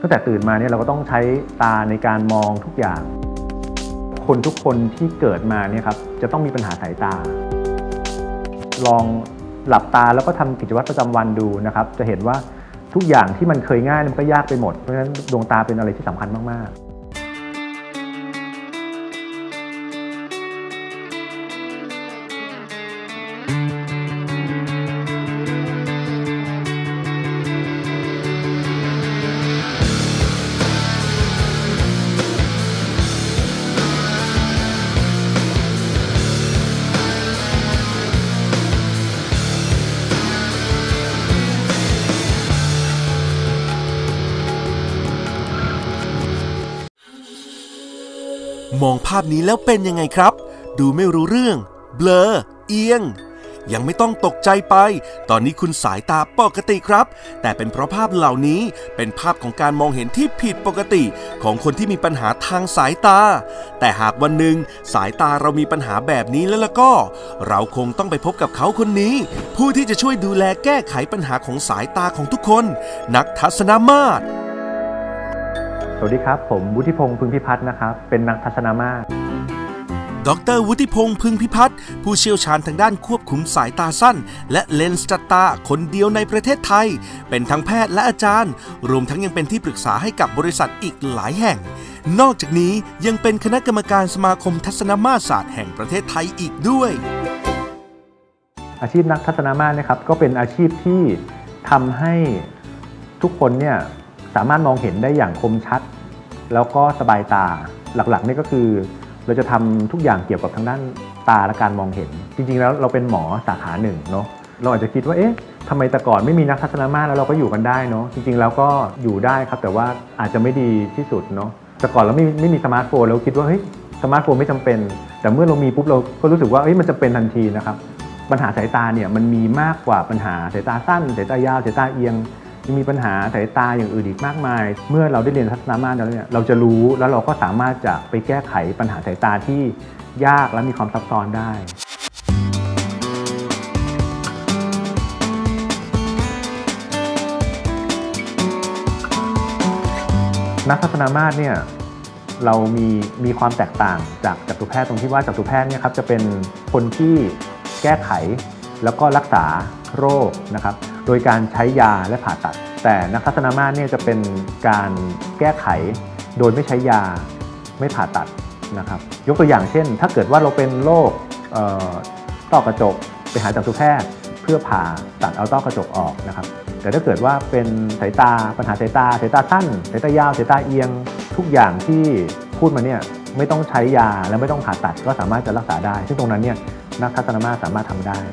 ตั้งแต่ตื่นมาเนี่ยเราก็ต้องใช้ตาในการมองทุกอย่างคนทุกคนที่เกิดมาเนี่ยครับจะต้องมีปัญหาสายตาลองหลับตาแล้วก็ทำกิจวัตรประจำวันดูนะครับจะเห็นว่าทุกอย่างที่มันเคยง่ายมันก็ยากไปหมดเพราะฉะนั้นดวงตาเป็นอะไรที่สำคัญมากๆมองภาพนี้แล้วเป็นยังไงครับดูไม่รู้เรื่องเบลอเอียงยังไม่ต้องตกใจไปตอนนี้คุณสายตาปกติครับแต่เป็นเพราะภาพเหล่านี้เป็นภาพของการมองเห็นที่ผิดปกติของคนที่มีปัญหาทางสายตาแต่หากวันหนึ่งสายตาเรามีปัญหาแบบนี้แล้วก็เราคงต้องไปพบกับเขาคนนี้ผู้ที่จะช่วยดูแลแก้ไขปัญหาของสายตาของทุกคนนักทัศนมาตรสวัสดีครับผมวุฒิพงษ์พึงพิพัฒน์นะครับเป็นนักทัศนมาตรดร.วุฒิพงษ์พึงพิพัฒน์ผู้เชี่ยวชาญทางด้านควบคุมสายตาสั้นและเลนส์จัดตาคนเดียวในประเทศไทยเป็นทั้งแพทย์และอาจารย์รวมทั้งยังเป็นที่ปรึกษาให้กับบริษัทอีกหลายแห่งนอกจากนี้ยังเป็นคณะกรรมการสมาคมทัศนมาตรศาสตร์แห่งประเทศไทยอีกด้วยอาชีพนักทัศนมาตรนะครับก็เป็นอาชีพที่ทำให้ทุกคนเนี่ยสามารถมองเห็นได้อย่างคมชัดแล้วก็สบายตาหลักๆนี่ก็คือเราจะทำทุกอย่างเกี่ยวกับทางด้านตาและการมองเห็นจริงๆแล้วเราเป็นหมอสาขาหนึ่งเนาะเราอาจจะคิดว่าเอ๊ะทำไมแต่ก่อนไม่มีนักทัศนมาตรแล้วเราก็อยู่กันได้เนาะจริงๆแล้วก็อยู่ได้ครับแต่ว่าอาจจะไม่ดีที่สุดเนาะแต่ก่อนเราไม่มีสมาร์ทโฟนเราคิดว่าเฮ้ยสมาร์ทโฟนไม่จำเป็นแต่เมื่อเรามีปุ๊บเราก็รู้สึกว่าเฮ้ยมันจะเป็นทันทีนะครับปัญหาสายตาเนี่ยมันมีมากกว่าปัญหาสายตาสั้นสายตายาวสายตาเอียงยังมีปัญหาสายตาอย่างอื่นอีกมากมายเมื่อเราได้เรียนทัศนมาตรแล้วเนี่ยเราจะรู้แล้วเราก็สามารถจะไปแก้ไขปัญหาสายตาที่ยากและมีความซับซ้อนได้นักทัศนมาตรเนี่ยเรามีความแตกต่างจากจักษุแพทย์ตรงที่ว่าจักษุแพทย์เนี่ยครับจะเป็นคนที่แก้ไขแล้วก็รักษาโรคนะครับโดยการใช้ยาและผ่าตัดแต่นักทัศนมาตรเนี่ยจะเป็นการแก้ไขโดยไม่ใช้ยาไม่ผ่าตัดนะครับยกตัวอย่างเช่นถ้าเกิดว่าเราเป็นโรคต้อกระจกไปหาจักษุแพทย์เพื่อผ่าตัดเอาต้อกระจกออกนะครับแต่ถ้าเกิดว่าเป็นสายตาปัญหาสายตาสั้นสายตายาวสายตาเอียงทุกอย่างที่พูดมาเนี่ยไม่ต้องใช้ยาและไม่ต้องผ่าตัดก็สามารถจะรักษาได้ซึ่งตรงนั้นเนี่ยนักทัศนมาตรสามารถทำได้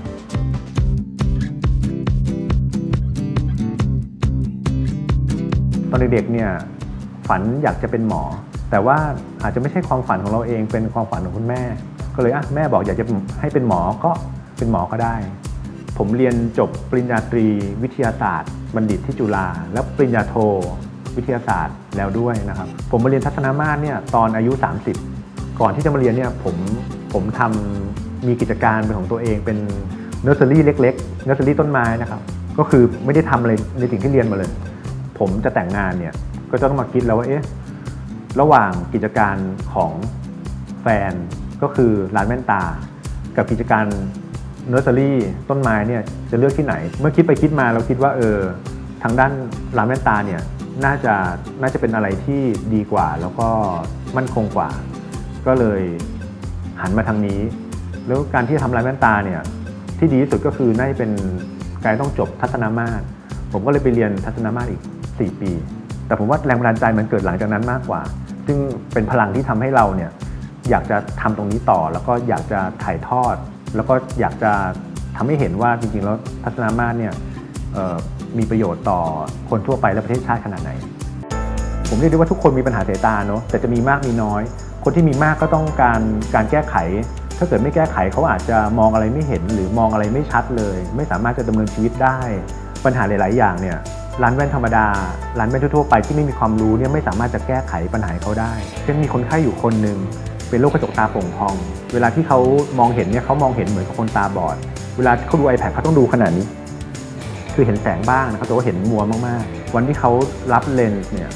ตอนเด็กๆเนี่ยฝันอยากจะเป็นหมอแต่ว่าอาจจะไม่ใช่ความฝันของเราเองเป็นความฝันของคุณแม่ก็เลยแม่บอกอยากจะให้เป็นหมอก็เป็นหมอก็ได้ผมเรียนจบปริญญาตรีวิทยาศาสตร์บัณฑิตที่จุฬาและปริญญาโทวิทยาศาสตร์แล้วด้วยนะครับผมมาเรียนทัศนมาตรเนี่ยตอนอายุ30ก่อนที่จะมาเรียนเนี่ยผมทำมีกิจการเป็นของตัวเองเป็นเนอร์เซอรี่เล็กๆเนอร์เซอรี่ต้นไม้นะครับก็คือไม่ได้ทำอะไรในสิ่งที่เรียนมาเลยผมจะแต่งงานเนี่ยก็จะต้องมาคิดแล้วว่าระหว่างกิจการของแฟนก็คือร้านแว่นตากับกิจการเนอร์เซอรี่ต้นไม้เนี่ยจะเลือกที่ไหนเมื่อคิดไปคิดมาเราคิดว่าทางด้านร้านแว่นตาเนี่ยน่าจะเป็นอะไรที่ดีกว่าแล้วก็มั่นคงกว่าก็เลยหันมาทางนี้แล้วการที่จะทำร้านแว่นตาเนี่ยที่ดีที่สุดก็คือน่าจะเป็นการต้องจบทัศนมาตรผมก็เลยไปเรียนทัศนมาตรอีก4 ปีแต่ผมว่าแรงบันดาลใจมันเกิดหลังจากนั้นมากกว่าซึ่งเป็นพลังที่ทำให้เราเนี่ยอยากจะทำตรงนี้ต่อแล้วก็อยากจะถ่ายทอดแล้วก็อยากจะทำให้เห็นว่าจริงๆแล้วทัศนมาตรเนี่ยมีประโยชน์ต่อคนทั่วไปและประเทศชาติขนาดไหนผมเรียกได้ว่าทุกคนมีปัญหาสายตาเนาะแต่จะมีมากมีน้อยคนที่มีมากก็ต้องการแก้ไขถ้าเกิดไม่แก้ไขเขาอาจจะมองอะไรไม่เห็นหรือมองอะไรไม่ชัดเลยไม่สามารถจะดำเนินชีวิตได้ปัญหาหลายๆอย่างเนี่ยร้านแว่นธรรมดาร้านแว่นทั่วไปที่ไม่มีความรู้เนี่ยไม่สามารถจะแก้ไขปัญหาเขาได้เช่นมีคนไข้อยู่คนหนึ่งเป็นโรคกระจกตาโป่งพองเวลาที่เขามองเห็นเนี่ยเขามองเห็นเหมือนกับคนตาบอดเวลาเขาดู iPad เขาต้องดูขนาดนี้คือเห็นแสงบ้างนะครับแต่ว่าเห็นมัวมากๆวันที่เขารับเลนส์เนี่ย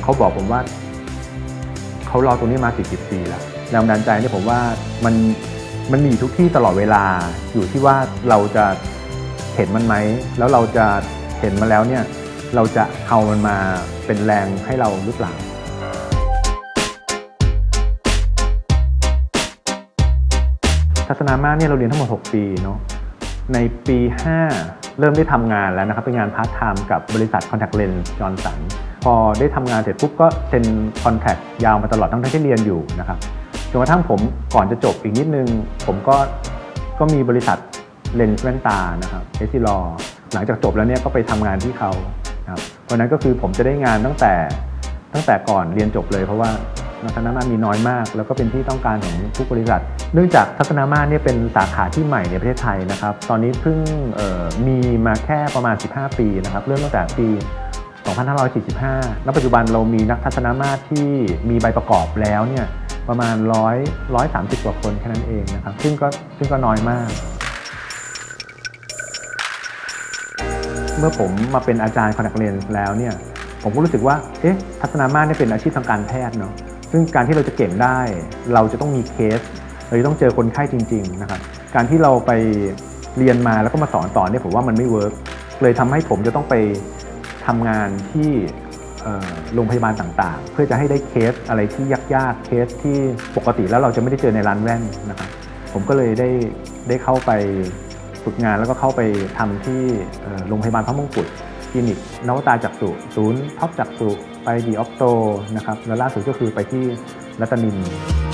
เขาบอกผมว่าเขารอตรงนี้มา40 ปีแล้วแรงบันดาลใจเนี่ยผมว่ามันมีทุกที่ตลอดเวลาอยู่ที่ว่าเราจะเห็นมันไหมแล้วเราจะเห็นมาแล้วเนี่ยเราจะเอามันมาเป็นแรงให้เราหรือเปล่าทัศนามาสเนี่ยเราเรียนทั้งหมด6 ปีเนาะในปี 5เริ่มได้ทำงานแล้วนะครับเป็นงานพาร์ทไทม์กับบริษัท Contact Lens Johnson พอได้ทำงานเสร็จปุ๊บก็เซ็นคอนแทคยาวมาตลอดทั้งที่เรียนอยู่นะครับจนกระทั่งผมก่อนจะจบอีกนิดนึงผมก็มีบริษัทเลนส์แว่นตานะครับเอซิลอหลังจากจบแล้วเนี่ยก็ไปทำงานที่เขาครับเพราะนั้นก็คือผมจะได้งานตั้งแต่ก่อนเรียนจบเลยเพราะว่าทัศนามาสมีน้อยมากแล้วก็เป็นที่ต้องการของทุกบริษัทเนื่องจากทัศนามาสเนี่ยเป็นสาขาที่ใหม่ในประเทศไทยนะครับตอนนี้เพิ่งมีมาแค่ประมาณ15 ปีนะครับเริ่มตั้งแต่ปี2545ณปัจจุบันเรามีนักทัศนามาสที่มีใบประกอบแล้วเนี่ยประมาณ130 กว่าคนแค่นั้นเองนะครับซึ่งก็น้อยมากเมื่อผมมาเป็นอาจารย์ Contact Lens แล้วเนี่ยผมก็รู้สึกว่าทัศนามาสเนี่ยเป็นอาชีพทางการแพทย์เนาะซึ่งการที่เราจะเก่งได้เราจะต้องมีเคสเราจะต้องเจอคนไข้จริงๆนะครับการที่เราไปเรียนมาแล้วก็มาสอนต่อเนี่ยผมว่ามันไม่เวิร์กเลยทำให้ผมจะต้องไปทำงานที่โรงพยาบาลต่างๆเพื่อจะให้ได้เคสอะไรที่ยากๆเคสที่ปกติแล้วเราจะไม่ได้เจอในร้านแว่นนะครับผมก็เลยได้เข้าไปฝึกงานแล้วก็เข้าไปทำที่โรงพยาบาลพระมงกุฎคลินิกนวตาจักษุศูนย์ท็อปจักษุไปดีออฟโตนะครับแล้วล่าสุดก็คือไปที่รัตนิน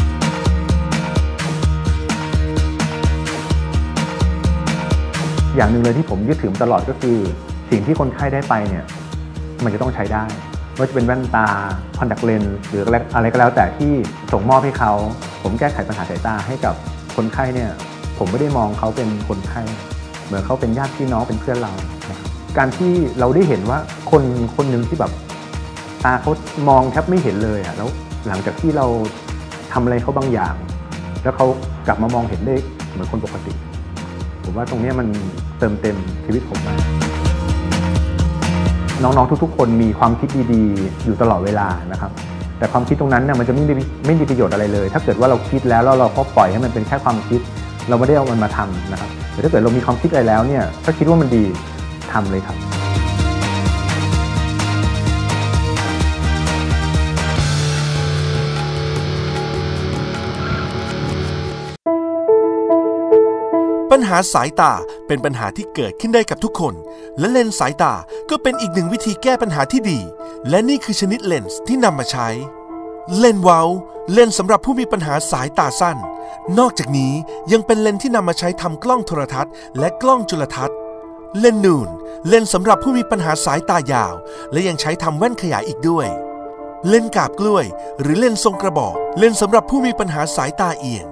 อย่างหนึ่งเลยที่ผมยึดถือตลอดก็คือสิ่งที่คนไข้ได้ไปเนี่ยมันจะต้องใช้ได้ว่าจะเป็นแว่นตาคอนแทคเลนส์หรืออะไรก็แล้วแต่ที่ส่งมอบให้เขาผมแก้ไขปัญหาสายตาให้กับคนไข้เนี่ยผมไม่ได้มองเขาเป็นคนไข้เหมือนเขาเป็นญาติพี่น้องเป็นเพื่อนเราการที่เราได้เห็นว่าคนหนึ่งที่แบบตาเขามองแทบไม่เห็นเลยแล้วหลังจากที่เราทำอะไรเขาบางอย่างแล้วเขากลับมามองเห็นได้เหมือนคนปกติผมว่าตรงนี้มันเติมเต็มชีวิตผมมากน้องๆทุกๆคนมีความคิดดีๆอยู่ตลอดเวลานะครับแต่ความคิดตรงนั้นเนี่ยมันจะไม่มีประโยชน์อะไรเลยถ้าเกิดว่าเราคิดแล้วเราก็ปล่อยให้มันเป็นแค่ความคิดเราไม่ได้เอามันมาทำนะครับแต่ถ้าเกิดเรามีความคิดอะไรแล้วเนี่ยถ้าคิดว่ามันดีทำเลยครับปัญหาสายตาเป็นปัญหาที่เกิดขึ้นได้กับทุกคนและเลนส์สายตาก็เป็นอีกหนึ่งวิธีแก้ปัญหาที่ดีและนี่คือชนิดเลนส์ที่นำมาใช้เลนส์เว้าเลนส์สำหรับผู้มีปัญหาสายตาสั้นนอกจากนี้ยังเป็นเลนส์ที่นำมาใช้ทำกล้องโทรทัศน์และกล้องจุลทรรศน์เลนส์นูนเลนส์สำหรับผู้มีปัญหาสายตายาวและยังใช้ทำแว่นขยายอีกด้วยเลนส์กาบกล้วยหรือเลนส์ทรงกระบอกเลนส์สำหรับผู้มีปัญหาสายตาเอียง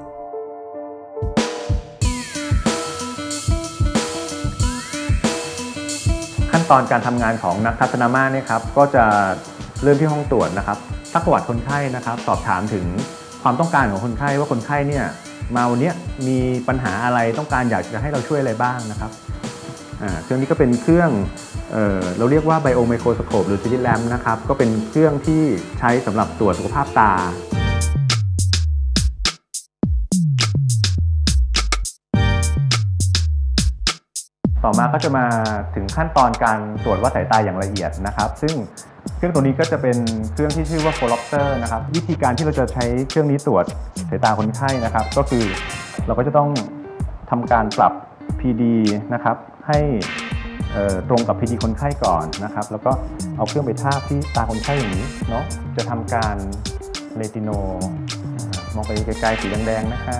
ขั้นตอนการทำงานของนักทัศนามาสเนี่ยครับก็จะเริ่มที่ห้องตรวจนะครับซักประวัติคนไข้นะครับสอบถามถึงความต้องการของคนไข้ว่าคนไข้เนี่ยมาวันนี้มีปัญหาอะไรต้องการอยากจะให้เราช่วยอะไรบ้างนะครับเครื่องนี้ก็เป็นเครื่องเราเรียกว่าไบโอไมโครสโคปหรือ Slit Lamp นะครับก็เป็นเครื่องที่ใช้สำหรับตรวจสุขภาพตาต่อมาก็จะมาถึงขั้นตอนการตรวจวัดสายตาอย่างละเอียดนะครับซึ่งเครื่องตัวนี้ก็จะเป็นเครื่องที่ชื่อว่า Pholopter นะครับวิธีการที่เราจะใช้เครื่องนี้ตรวจสายตาคนไข้นะครับก็คือเราก็จะต้องทำการปรับ PD นะครับให้ตรงกับ PD คนไข้ก่อนนะครับแล้วก็เอาเครื่องไปทาบที่ตาคนไข้อย่างนี้เนาะจะทำการเรติโนมองไปไกลๆสีแดงๆนะคะ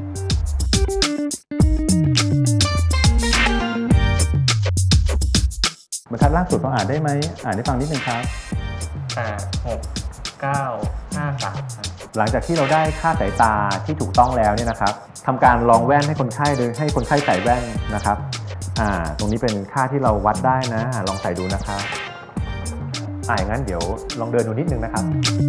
บรรทัดล่าสุดเราอ่านได้ไหมอ่านให้ฟังนิดนึงครับ 8 6 9 5 3ครับหลังจากที่เราได้ค่าสายตาที่ถูกต้องแล้วเนี่ยนะครับทำการลองแว่นให้คนไข้โดยให้คนไข้ใส่แว่นนะครับตรงนี้เป็นค่าที่เราวัดได้นะลองใส่ดูนะครับอย่างนั้นเดี๋ยวลองเดินดูนิดนึงนะครับ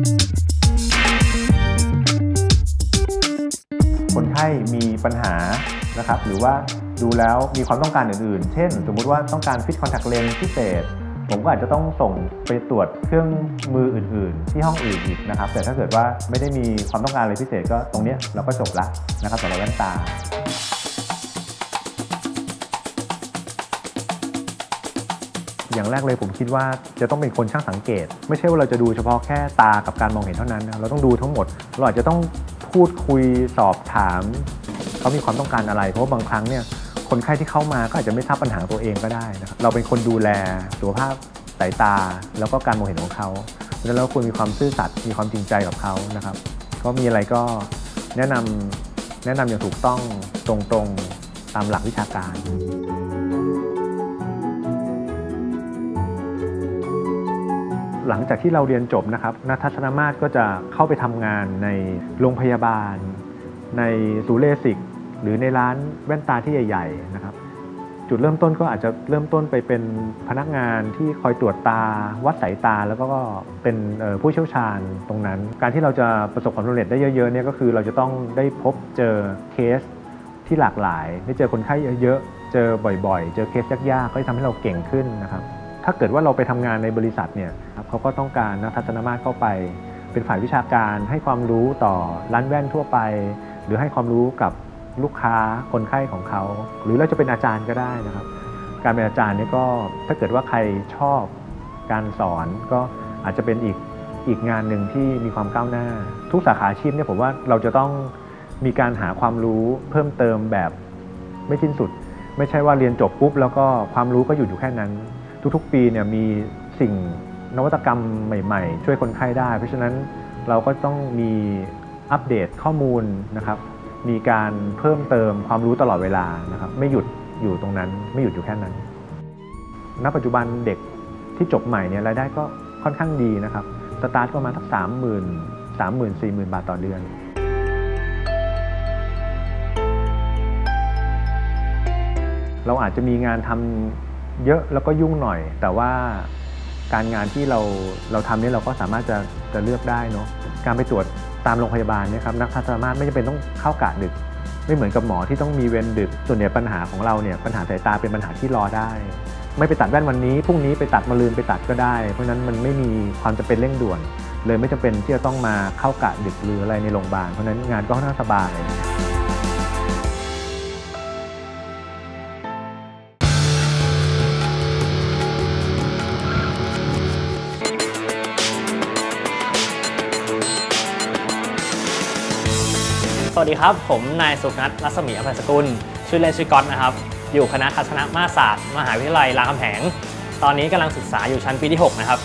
คนไข้มีปัญหานะครับหรือว่าดูแล้วมีความต้องการอื่นๆเช่นสมมุติว่าต้องการฟิตคอนแทคเลนส์พิเศษผมก็อาจจะต้องส่งไปตรวจเครื่องมืออื่นๆที่ห้องอื่นอีกนะครับแต่ถ้าเกิดว่าไม่ได้มีความต้องการอะไรพิเศษก็ตรงนี้เราก็จบละนะครับสำหรับแว่นตาอย่างแรกเลยผมคิดว่าจะต้องเป็นคนช่างสังเกตไม่ใช่ว่าเราจะดูเฉพาะแค่ตากับการมองเห็นเท่านั้นนะเราต้องดูทั้งหมดเราอาจจะต้องพูดคุยสอบถามเขามีความต้องการอะไรเพราะว่าบางครั้งเนี่ยคนไข้ที่เข้ามาก็อาจจะไม่ทราบปัญหาตัวเองก็ได้นะครับเราเป็นคนดูแลสุขภาพสายตาแล้วก็การมองเห็นของเขาเพราะฉะนั้นเราควรมีความซื่อสัตย์มีความจริงใจกับเขานะครับก็มีอะไรก็แนะนำอย่างถูกต้องตรงๆตามหลักวิชาการหลังจากที่เราเรียนจบนะครับนักทัศนมาตรก็จะเข้าไปทำงานในโรงพยาบาลในศูนย์เลสิกหรือในร้านแว่นตาที่ใหญ่ๆนะครับจุดเริ่มต้นก็อาจจะเริ่มต้นไปเป็นพนักงานที่คอยตรวจตาวัดสายตาแล้วก็เป็นผู้เชี่ยวชาญตรงนั้นการที่เราจะประสบความสำเร็จได้เยอะๆเนี่ยก็คือเราจะต้องได้พบเจอเคสที่หลากหลายได้เจอคนไข้เยอะๆเจอบ่อยๆเจอเคสยากๆก็จะทำให้เราเก่งขึ้นนะครับถ้าเกิดว่าเราไปทำงานในบริษัทเนี่ยเขาก็ต้องการนักทัศนมาตรเข้าไปเป็นฝ่ายวิชาการให้ความรู้ต่อร้านแว่นทั่วไปหรือให้ความรู้กับลูกค้าคนไข้ของเขาหรือเราจะเป็นอาจารย์ก็ได้นะครับการเป็นอาจารย์นี่ก็ถ้าเกิดว่าใครชอบการสอนก็อาจจะเป็นอีกงานหนึ่งที่มีความก้าวหน้าทุกสาขาอาชีพเนี่ยผมว่าเราจะต้องมีการหาความรู้เพิ่มเติมแบบไม่สิ้นสุดไม่ใช่ว่าเรียนจบปุ๊บแล้วก็ความรู้ก็อยู่แค่นั้นทุกๆปีเนี่ยมีสิ่งนวัตกรรมใหม่ๆช่วยคนไข้ได้เพราะฉะนั้นเราก็ต้องมีอัปเดตข้อมูลนะครับมีการเพิ่มเติมความรู้ตลอดเวลานะครับไม่หยุดอยู่ตรงนั้นไม่หยุดอยู่แค่นั้นณปัจจุบันเด็กที่จบใหม่เนี่ยรายได้ก็ค่อนข้างดีนะครับสตาร์ทประมาณสัก40,000 บาทต่อเดือนเราอาจจะมีงานทำเยอะแล้วก็ยุ่งหน่อยแต่ว่าการงานที่เราทำนี่เราก็สามารถจะเลือกได้เนาะการไปตรวจตามโรงพยาบาลเนี่ยครับนักทัศนมาตรไม่จำเป็นต้องเข้ากะดึกไม่เหมือนกับหมอที่ต้องมีเวรดึกส่วนใหญ่ปัญหาของเราเนี่ยปัญหาสายตาเป็นปัญหาที่รอได้ไม่ไปตัดแว่นวันนี้พรุ่งนี้ไปตัดมะรืนไปตัดก็ได้เพราะฉะนั้นมันไม่มีความจำเป็นเร่งด่วนเลยไม่จำเป็นที่จะต้องมาเข้ากะดึกหรืออะไรในโรงพยาบาลเพราะฉะนั้นงานก็ค่อนข้างสบายสวัสดีครับผมนายสุนัท รัศมี อภัยสกุลชื่อเล่นชื่อก๊อตนะครับอยู่คณะทัศนมาตรศาสตร์มหาวิทยาลัยรามคำแหงตอนนี้กำลังศึกษาอยู่ชั้นปีที่6นะครับ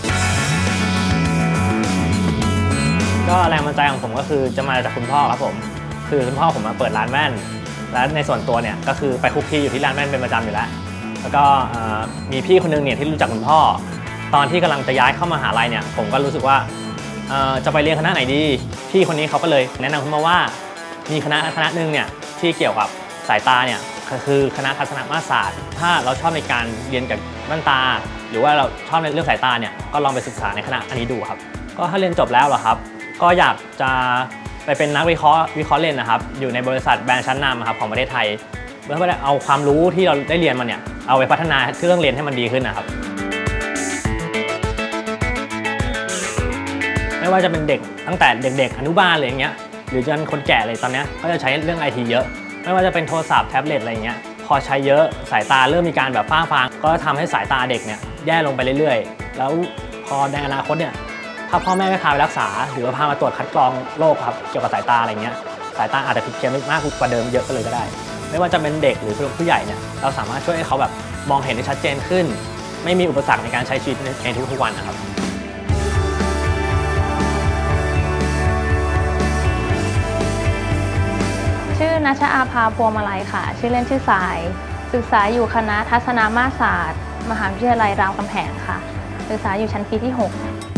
ก็แรงบันดาลใจของผมก็คือจะมาจากคุณพ่อครับผมคือคุณพ่อผมมาเปิดร้านแว่นและในส่วนตัวเนี่ยก็คือไปคุกคีอยู่ที่ร้านแว่นเป็นประจำอยู่แล้วก็มีพี่คนนึงเนี่ยที่รู้จักคุณพ่อตอนที่กำลังจะย้ายเข้ามหาลัยเนี่ยผมก็รู้สึกว่าจะไปเรียนคณะไหนดีพี่คนนี้เขาก็เลยแนะนำผมมาว่ามีคณะหนึ่งเนี่ยที่เกี่ยวกับสายตาเนี่ยก็คือคณะทัศนมาตรศาสตร์ถ้าเราชอบในการเรียนกับแว่นตาหรือว่าเราชอบในเรื่องสายตาเนี่ยก็ลองไปศึกษาในคณะอันนี้ดูครับก็ถ้าเรียนจบแล้วเหรอครับก็อยากจะไปเป็นนักวิเคราะห์เลนส์นะครับอยู่ในบริษัทแบรนด์ชั้นนำครับของประเทศไทยเพื่อเอาความรู้ที่เราได้เรียนมาเนี่ยเอาไปพัฒนาเครื่องเรียนให้มันดีขึ้นนะครับไม่ว่าจะเป็นเด็กตั้งแต่เด็กๆอนุบาลอะไรอย่างเงี้ยหรือจนคนแก่เลยตอนนี้ก็จะใช้เรื่อง IT เยอะไม่ว่าจะเป็นโทรศัพท์แท็บเล็ตอะไรเงี้ยพอใช้เยอะสายตาเริ่มมีการแบบฝ้าฟางก็ทำให้สายตาเด็กเนี่ยแย่ลงไปเรื่อยๆแล้วพอในอนาคตเนี่ยถ้าพ่อแม่ไม่พาไปรักษาหรือว่าพามาตรวจคัดกรองโรคครับเกี่ยวกับสายตาอะไรเงี้ยสายตาอาจจะผิดเพี้ยนมากกว่าเดิมเยอะก็เลยก็ได้ไม่ว่าจะเป็นเด็กหรือผู้ใหญ่เนี่ยเราสามารถช่วยให้เขาแบบมองเห็นได้ชัดเจนขึ้นไม่มีอุปสรรคในการใช้ชีวิตในทุกๆวันนะครับชื่อณชอาภา พวงมาลัยค่ะชื่อเล่นชื่อสายศึกษาอยู่คณะทัศนมาตรศาสตร์มหาวิทยาลัยรามคำแหงค่ะศึกษาอยู่ชั้นปีที่6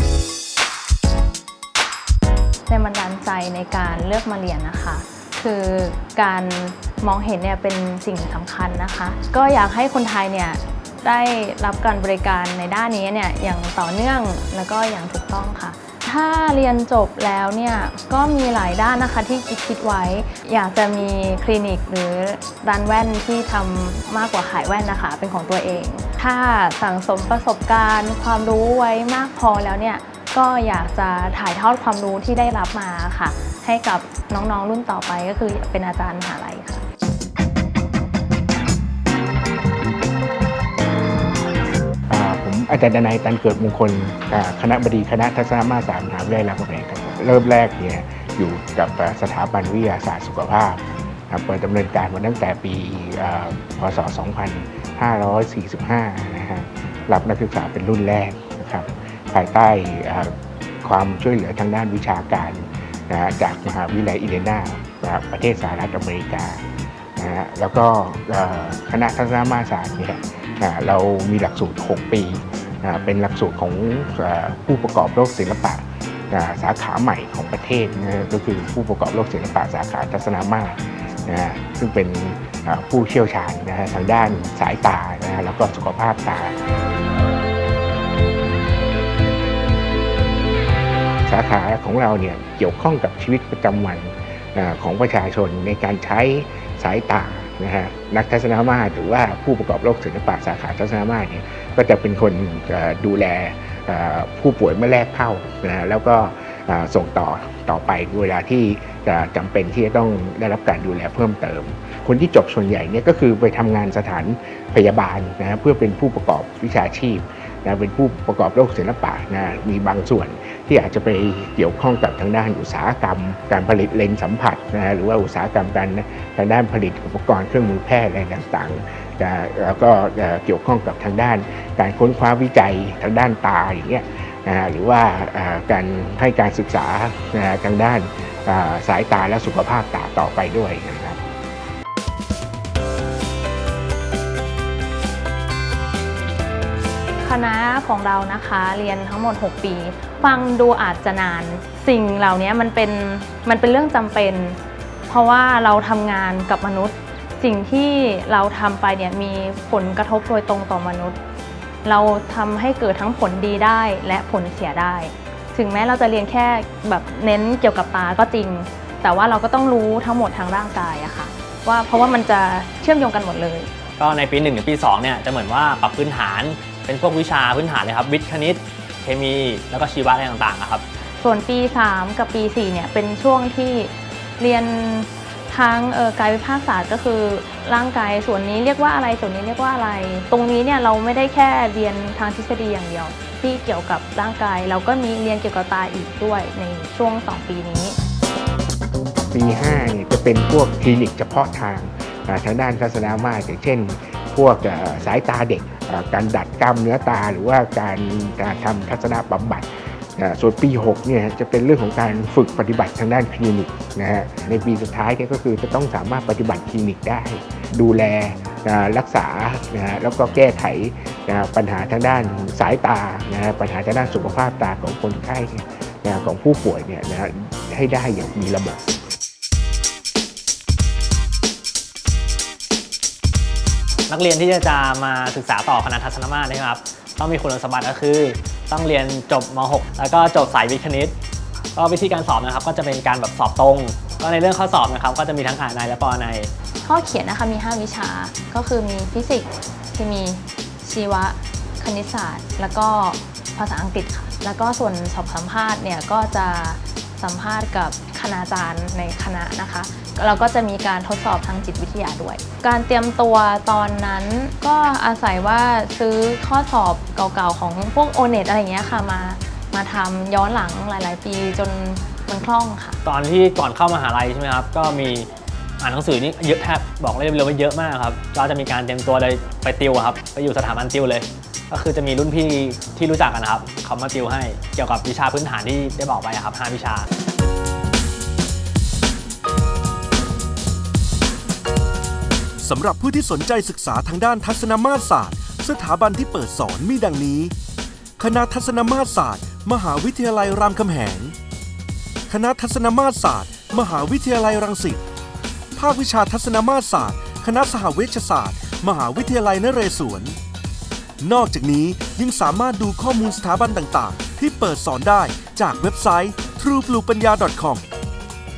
แรงบันดาลใจในการเลือกมาเรียนนะคะคือการมองเห็นเนี่ยเป็นสิ่งสำคัญนะคะก็อยากให้คนไทยเนี่ยได้รับการบริการในด้านนี้เนี่ยอย่างต่อเนื่องแล้วก็อย่างถูกต้องค่ะถ้าเรียนจบแล้วเนี่ยก็มีหลายด้านนะคะที่คิดไว้อยากจะมีคลินิกหรือร้านแว่นที่ทำมากกว่าขายแว่นนะคะเป็นของตัวเองถ้าสั่งสมประสบการณ์ความรู้ไว้มากพอแล้วเนี่ยก็อยากจะถ่ายทอดความรู้ที่ได้รับมาค่ะให้กับน้องๆรุ่นต่อไปก็คือเป็นอาจารย์มหาลัยค่ะผมอาจารย์ดนัย ตันเกิดมงคลคณบดีคณะทัศนมาตรศาสตร์มหาวิทยาลัยรามคำแหงครับเริ่มแรกเนี่ยอยู่กับสถาบันวิทยาศาสตร์สุขภาพเปิดดำเนินการมาตั้งแต่ปีพ.ศ. 2545นะฮะรับนักศึกษาเป็นรุ่นแรกนะครับภายใต้ความช่วยเหลือทางด้านวิชาการนะจากมหาวิทยาลัยอินเดียนาประเทศสหรัฐอเมริกานะฮะแล้วก็คณะทัศนมาตรศาสตร์เนี่ยเรามีหลักสูตร6 ปีเป็นหลักสูตรของผู้ประกอบโลกศิลปะสาขาใหม่ของประเทศนะก็คือผู้ประกอบโลกศิลปะสาขาทัศนมาตรนะซึ่งเป็นผู้เชี่ยวชาญนะฮะทางด้านสายตานะแล้วก็สุขภาพตาสาขาของเราเนี่ยเกี่ยวข้องกับชีวิตประจำวันของประชาชนในการใช้สายตานะฮะนักทัศนมาตรหรือว่าผู้ประกอบโลกศิลปะสาขาทัศนมาตรเนี่ยก็จะเป็นคนดูแลผู้ป่วยเมื่อแรกเข้านะแล้วก็ส่งต่อไปเวลาที่จำเป็นที่จะต้องได้รับการดูแลเพิ่มเติมคนที่จบส่วนใหญ่เนี่ยก็คือไปทำงานสถานพยาบาลนะเพื่อเป็นผู้ประกอบวิชาชีพนะเป็นผู้ประกอบโลกศิลปะนะมีบางส่วนที่อาจจะไปเกี่ยวข้องกับทางด้านอุตสาหกรรมการผลิตเลนส์สัมผัสนะหรือว่าอุตสาหกรรมทางด้านผลิตอุปกรณ์เครื่องมือแพทย์อะไรต่างๆแล้วก็เกี่ยวข้องกับทางด้านการค้นคว้าวิจัยทางด้านตาอย่างเงี้ยหรือว่าการให้การศึกษาทางด้านสายตาและสุขภาพตาต่อไปด้วยนะครับคณะของเรานะคะเรียนทั้งหมด6 ปีฟังดูอาจจะนานสิ่งเหล่านี้มันเป็นเรื่องจำเป็นเพราะว่าเราทำงานกับมนุษย์สิ่งที่เราทำไปเนี่ยมีผลกระทบโดยตรงต่อมนุษย์เราทำให้เกิดทั้งผลดีได้และผลเสียได้ถึงแม้เราจะเรียนแค่แบบเน้นเกี่ยวกับตาก็จริงแต่ว่าเราก็ต้องรู้ทั้งหมดทางร่างกายอะค่ะว่าเพราะว่ามันจะเชื่อมโยงกันหมดเลยก็ในปี1 ถึงปี 2เนี่ยจะเหมือนว่าปรับพื้นฐานเป็นพวกวิชาพื้นฐานเลยครับวิทย์คณิตเคมีแล้วก็ชีวะอะไรต่างๆครับส่วนปี3กับปี4เนี่ยเป็นช่วงที่เรียนทั้งกายวิภาคศาสตร์ก็คือร่างกายส่วนนี้เรียกว่าอะไรส่วนนี้เรียกว่าอะไรตรงนี้เนี่ยเราไม่ได้แค่เรียนทางทฤษฎีอย่างเดียวที่เกี่ยวกับร่างกายเราก็มีเรียนเกี่ยวกับตาอีกด้วยในช่วง2 ปีนี้ปี5เนี่ยจะเป็นพวกคลินิกเฉพาะทางด้านทัศนมาตรอย่างเช่นพวกสายตาเด็กการดัดกล้ามเนื้อตาหรือว่าการทำทัศนบำบัดส่วนปี6เนี่ยจะเป็นเรื่องของการฝึกปฏิบัติทางด้านคลินิกนะฮะในปีสุดท้ายเนี่ยก็คือจะต้องสามารถปฏิบัติคลินิกได้ดูแลรักษาแล้วก็แก้ไขปัญหาทางด้านสายตาปัญหาทางด้านสุขภาพตาของคนไข้ของผู้ป่วยเนี่ยให้ได้อย่างมีระบบนักเรียนที่จะมาศึกษาต่อคณะทัศนมาตรนะครับต้องมีคุณสมบัติก็คือต้องเรียนจบม.6 แล้วก็จบสายวิทย์คณิตก็วิธีการสอบนะครับก็จะเป็นการแบบสอบตรงก็ในเรื่องข้อสอบนะครับก็จะมีทั้งอ่านในและปอในข้อเขียนนะคะมี5 วิชาก็คือมีฟิสิกส์เคมีชีวะคณิตศาสตร์แล้วก็ภาษาอังกฤษค่ะแล้วก็ส่วนสอบสัมภาษณ์เนี่ยก็จะสัมภาษณ์กับคณาจารย์ในคณะนะคะเราก็จะมีการทดสอบทางจิตวิทยาด้วยการเตรียมตัวตอนนั้นก็อาศัยว่าซื้อข้อสอบเก่าๆของพวก O-NET อะไรอย่างเงี้ยค่ะมาทำย้อนหลังหลายๆปีจนมันคล่องค่ะตอนที่ก่อนเข้ามหาลัยใช่ไหมครับก็มีอ่านหนังสือนี่เยอะแทบบอกเลยว่าเยอะมากครับก็จะมีการเตรียมตัวเลยไปติวครับไปอยู่สถาบันติวเลยก็คือจะมีรุ่นพี่ที่รู้จักกันนะครับเขามาติวให้เกี่ยวกับวิชาพื้นฐานที่ได้บอกไปครับ5 วิชาสำหรับผู้ที่สนใจศึกษาทางด้านทัศนมาตรศาสตร์สถาบันที่เปิดสอนมีดังนี้คณะทัศนมาตรศาสตร์มหาวิทยาลัยรามคำแหงคณะทัศนมาตรศาสตร์มหาวิทยาลัยรังสิตภาควิชาทัศนมาตรศาสตร์คณะสหเวชศาสตร์มหาวิทยาลัยนเรศวรนอกจากนี้ยังสามารถดูข้อมูลสถาบันต่างๆที่เปิดสอนได้จากเว็บไซต์ truebluepanya.com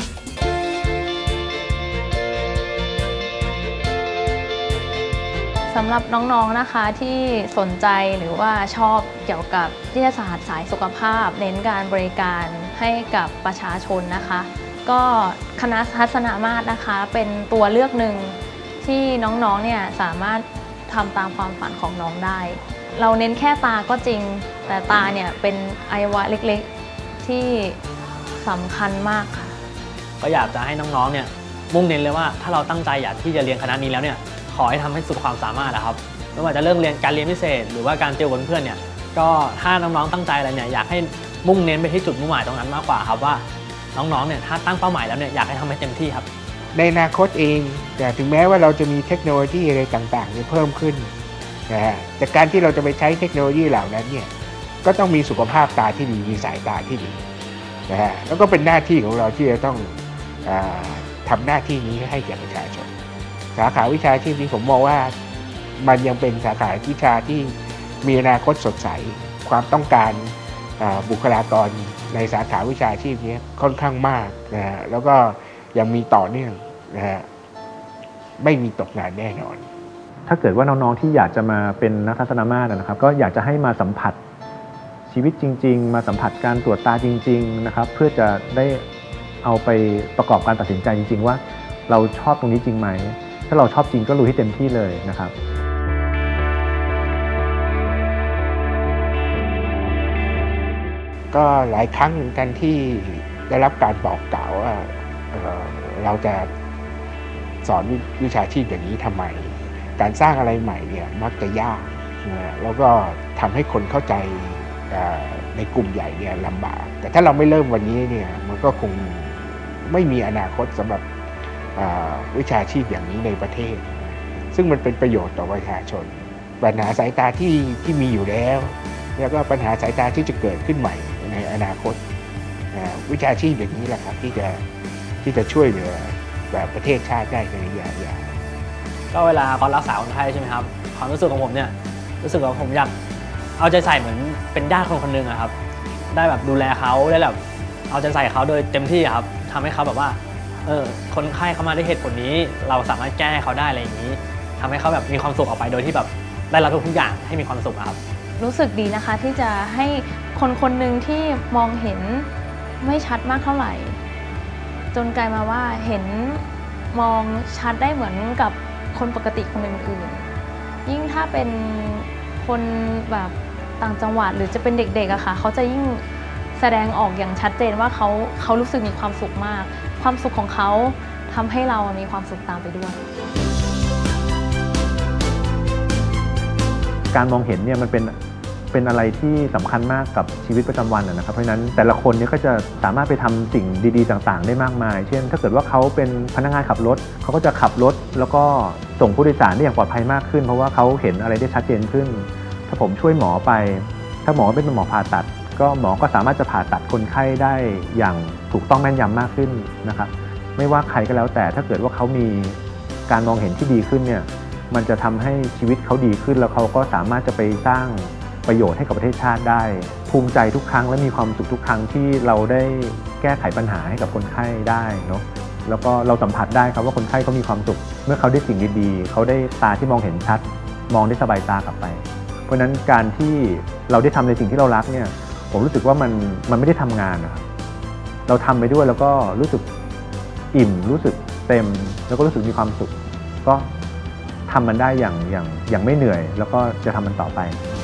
สสำหรับน้องๆนะคะที่สนใจหรือว่าชอบเกี่ยวกับวิทยาศาสตร์สายสุขภาพเน้นการบริการให้กับประชาชนนะคะก็คณะทัศนมาตรนะคะเป็นตัวเลือกหนึ่งที่น้องๆเนี่ยสามารถทำตามความฝันของน้องได้เราเน้นแค่ตาก็จริงแต่ตาเนี่ยเป็นอวัยวะเล็กๆที่สำคัญมากค่ะก็อยากจะให้น้องๆเนี่ยมุ่งเน้นเลยว่าถ้าเราตั้งใจอยากที่จะเรียนคณะนี้แล้วเนี่ยขอให้ทำให้สุดความสามารถนะครับไม่ว่าจะเรื่องการเรียนพิเศษหรือว่าการติวกับเพื่อนเนี่ยก็ถ้าน้องๆตั้งใจอะไรเนี่ยอยากให้มุ่งเน้นไปที่จุดมุ่งหมายตรงนั้นมากกว่าครับว่าน้องๆเนี่ยถ้าตั้งเป้าหมายแล้วเนี่ยอยากให้ทำให้เต็มที่ครับในอนาคตเองแต่ถึงแม้ว่าเราจะมีเทคโนโลยีอะไรต่างๆเพิ่มขึ้นนะฮะแต่การที่เราจะไปใช้เทคโนโลยีเหล่านั้นเนี่ยก็ต้องมีสุขภาพตาที่ดีมีสายตาที่ดีนะฮะแล้วก็เป็นหน้าที่ของเราที่จะต้องทำหน้าที่นี้ให้แก่ประชาชนสาขาวิชาชีพนี้ผมมองว่ามันยังเป็นสาขาวิชาที่มีอนาคตสดใสความต้องการบุคลากรในสาขาวิชาชีพนี้ค่อนข้างมากนะฮะแล้วก็ยังมีต่อเนื่องนะฮะไม่มีตกงานแน่นอนถ้าเกิดว่าน้องๆที่อยากจะมาเป็นนักทัศนมาตรนะครับก็อยากจะให้มาสัมผัสชีวิตจริงๆมาสัมผัสการตรวจตาจริงๆนะครับเพื่อจะได้เอาไปประกอบการตัดสินใจจริงๆว่าเราชอบตรงนี้จริงไหมถ้าเราชอบจริงก็ลุยให้เต็มที่เลยนะครับก็หลายครั้งเหมือนกันที่ได้รับการบอกกล่าวว่าเราจะสอนวิชาชีพอย่างนี้ทำไมการสร้างอะไรใหม่เนี่ยมักจะยากแล้วก็ทำให้คนเข้าใจในกลุ่มใหญ่เนี่ยลำบากแต่ถ้าเราไม่เริ่มวันนี้เนี่ยมันก็คงไม่มีอนาคตสำหรับวิชาชีพอย่างนี้ในประเทศซึ่งมันเป็นประโยชน์ต่อประชาชนปัญหาสายตาที่มีอยู่แล้วก็ปัญหาสายตาที่จะเกิดขึ้นใหม่ในอนาคตวิชาชีพอย่างนี้แหละครับที่จะช่วยเหลือแบบประเทศชาติได้ในระยะยาวก็เวลาเขารักษาคนไข้ใช่ไหมครับความรู้สึกของผมเนี่ยรู้สึกว่าผมอยากเอาใจใส่เหมือนเป็นญาติคนหนึ่งครับได้แบบดูแลเขาได้แบบเอาใจใส่เขาโดยเต็มที่ครับทำให้เขาแบบว่าคนไข้เขามาด้วยเหตุผลนี้เราสามารถแก้ให้เขาได้อะไรอย่างนี้ทำให้เขาแบบมีความสุขออกไปโดยที่แบบได้รับทุกอย่างให้มีความสุขครับรู้สึกดีนะคะที่จะให้คนหนึ่งที่มองเห็นไม่ชัดมากเท่าไหร่จนกลายมาว่าเห็นมองชัดได้เหมือนกับคนปกติคนอื่นๆยิ่งถ้าเป็นคนแบบต่างจังหวัดหรือจะเป็นเด็กๆอะค่ะเขาจะยิ่งแสดงออกอย่างชัดเจนว่าเขารู้สึกมีความสุขมากความสุขของเขาทำให้เรามีความสุขตามไปด้วยการมองเห็นเนี่ยมันเป็นอะไรที่สำคัญมากกับชีวิตประจำวันนะครับเพราะฉะนั้นแต่ละคนเนี่ยก็จะสามารถไปทำสิ่งดีๆต่างๆได้มากมายเช่นถ้าเกิดว่าเขาเป็นพนักงานขับรถเขาก็จะขับรถแล้วก็ส่งผู้โดยสารได้อย่างปลอดภัยมากขึ้นเพราะว่าเขาเห็นอะไรได้ชัดเจนขึ้นถ้าผมช่วยหมอไปถ้าหมอเป็นหมอผ่าตัดก็หมอก็สามารถจะผ่าตัดคนไข้ได้อย่างถูกต้องแม่นยำมากขึ้นนะครับไม่ว่าใครก็แล้วแต่ถ้าเกิดว่าเขามีการมองเห็นที่ดีขึ้นเนี่ยมันจะทำให้ชีวิตเขาดีขึ้นแล้วเขาก็สามารถจะไปสร้างประโยชน์ให้กับประเทศชาติได้ภูมิใจทุกครั้งและมีความสุขทุกครั้งที่เราได้แก้ไขปัญหาให้กับคนไข้ได้เนาะแล้วก็เราสัมผัสได้ครับว่าคนไข้เขามีความสุขเมื่อเขาได้สิ่งดีๆเขาได้ตาที่มองเห็นชัดมองได้สบายตากลับไปเพราะฉะนั้นการที่เราได้ทำในสิ่งที่เรารักเนี่ยผมรู้สึกว่ามันไม่ได้ทำงานนะครับเราทำไปด้วยแล้วก็รู้สึกอิ่มรู้สึกเต็มแล้วก็รู้สึกมีความสุขก็ทำมันได้อย่างไม่เหนื่อยแล้วก็จะทำมันต่อไป